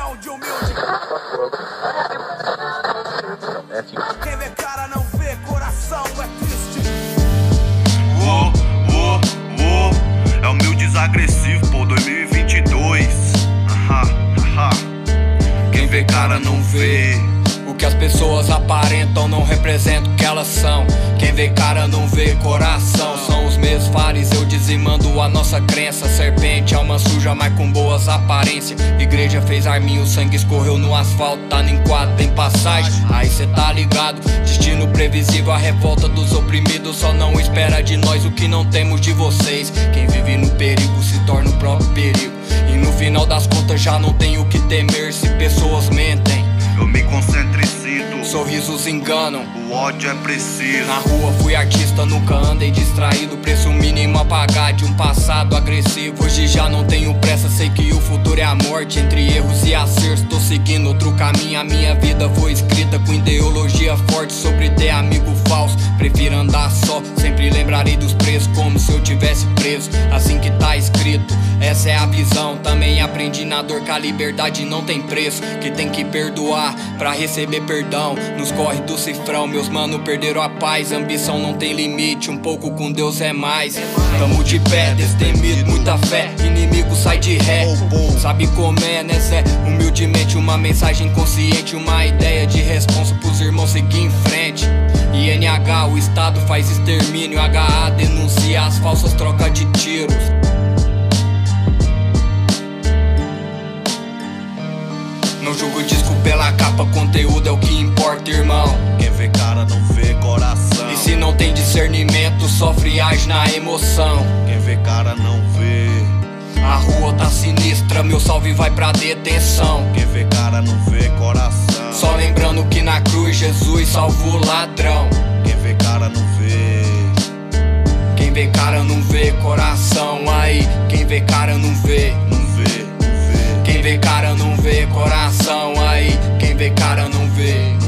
padrão de humilde. Quem vê cara não vê, coração é triste. É humildes agressivo, pô, 2022. Quem vê cara não vê. O que as pessoas aparentam não representa o que elas são. Quem vê cara não vê coração. São os mesmos fariseus dizimando a nossa crença. Serpente, alma suja, mas com boas aparências. Igreja fez arminho, o sangue escorreu no asfalto. Tá no enquadro, tem passagem, aí cê tá ligado. Destino previsível, a revolta dos oprimidos. Só não espera de nós o que não temos de vocês. Quem vive no perigo se torna o próprio perigo. E no final das contas já não tem o que temer se pessoas mentem. Eu me concentro e sinto, sorrisos enganam, o ódio é preciso. Na rua fui artista, nunca andei distraído. Preço mínimo a pagar de um passado agressivo. Hoje já não tenho pressa, sei que o futuro é a morte. Entre erros e acertos tô seguindo outro caminho. A minha vida foi escrita com ideologia forte sobre ter amigo falso. Prefiro andar só, sempre lembrarei dos preços como se eu tivesse preso. Assim que tá escrito, essa é a visão. Também aprendi na dor que a liberdade não tem preço, que tem que perdoar pra receber perdão. Nos corre do cifrão, meus mano perderam a paz. Ambição não tem limite, um pouco com Deus é mais. Tamo de pé, destemido, muita fé. Inimigo sai de ré, sabe como é, né Zé? Humildemente uma mensagem consciente, uma ideia de responsa pros irmãos seguir em frente. INH, o Estado faz extermínio. HA denuncia as falsas trocas de tiros. Não julgo o disco pela capa, conteúdo é o que importa, irmão. Quem vê cara não vê coração. E se não tem discernimento, sofre e age na emoção. Quem vê cara não vê. A rua tá sinistra, meu salve vai pra detenção. Quem vê cara não vê coração. Só lembrando que na cruz Jesus salvou o ladrão. Quem vê cara não vê. Quem vê cara não vê coração. Aí, quem vê cara não vê. Não vê, não vê. Quem vê cara não vê coração. Aí, quem vê cara não vê.